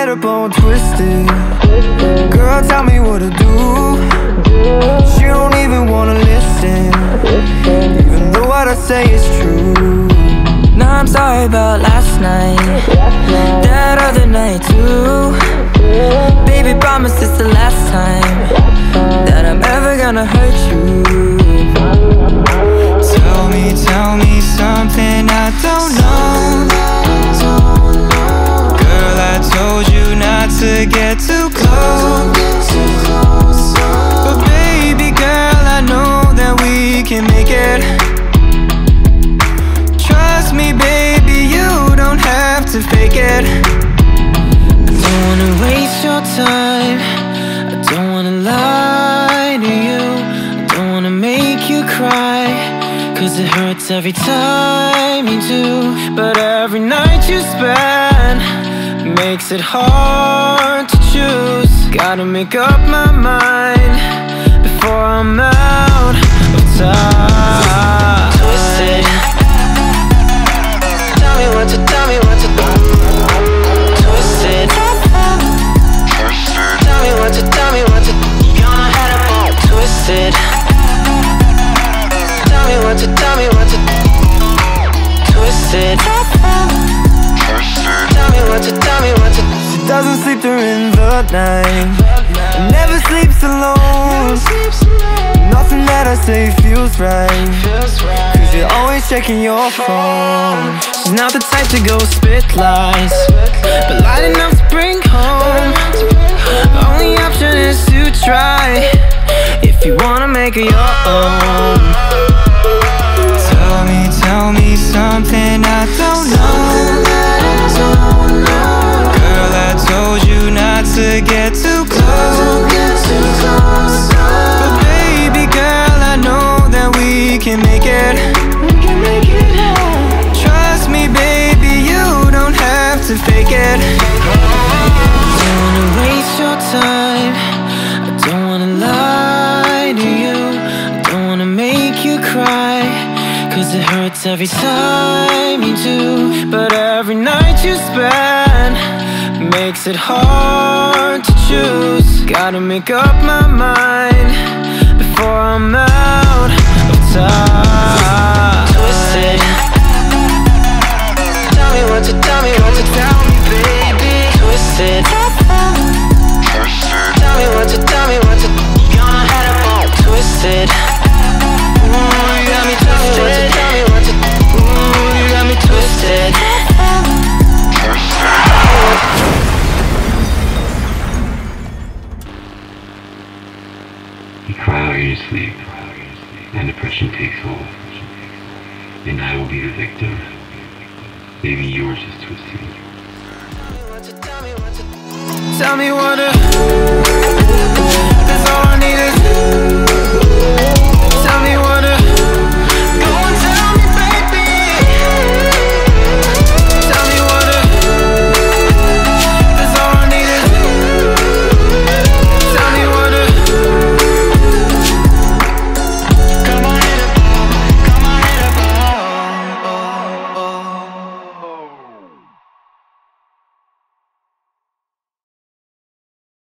head up all twisted. Girl, tell me what to do. She don't even wanna listen, even though what I say is true. No, I'm sorry about last night, that other night too. Baby, promise it's the last time that I'm ever gonna hurt you. Tell me something I don't know. Girl, I told you not to get too close, but baby girl, I know that we can make it. Trust me, baby, you don't have to fake it. I don't wanna waste your time, I don't wanna lie to you, I don't wanna make you cry, 'cause it hurts every time you do. But every night you spend makes it hard to choose. Gotta make up my mind before I'm out of time. Twisted. Tell me what to twisted. Tell me what to You're my head up all twisted. Tell me what to twisted. Tell me what to She doesn't sleep during the night, never sleeps alone. Nothing that I say feels right, 'cause you're always checking your phone. She's not the type to go spit lies, but light enough to bring home. The only option is to try, if you wanna make her your own. Tell me something I don't know. Girl, I told you not to get too close, but baby girl, I know that we can make it. Trust me, baby, you don't have to fake it. I don't wanna waste your time, I don't wanna lie to you, I don't wanna make you cry, 'cause it hurts every time you do. But every night you spend makes it hard to choose. Gotta make up my mind before I'm out of time. Twisted. Tell me what to tell me, baby. Twisted. Tell me what to You're my head up all twisted. Ooh, you got me twisted. Tell me what to Ooh, you got me twisted. You cry out in your sleep, and depression takes hold, and I will be the victim. Maybe yours is twisted. Tell me what to